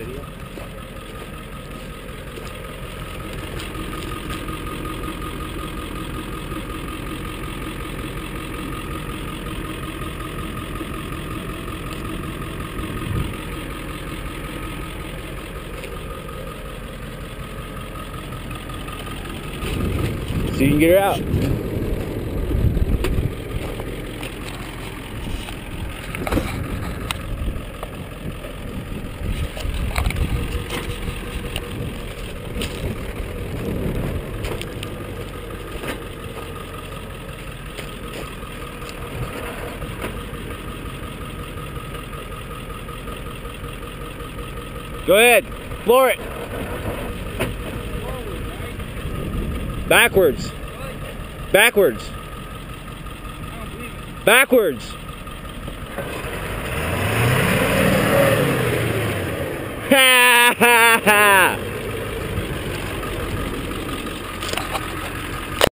video? So you can get her out. Go ahead, floor it. Backwards. Backwards. Backwards. Ha ha ha!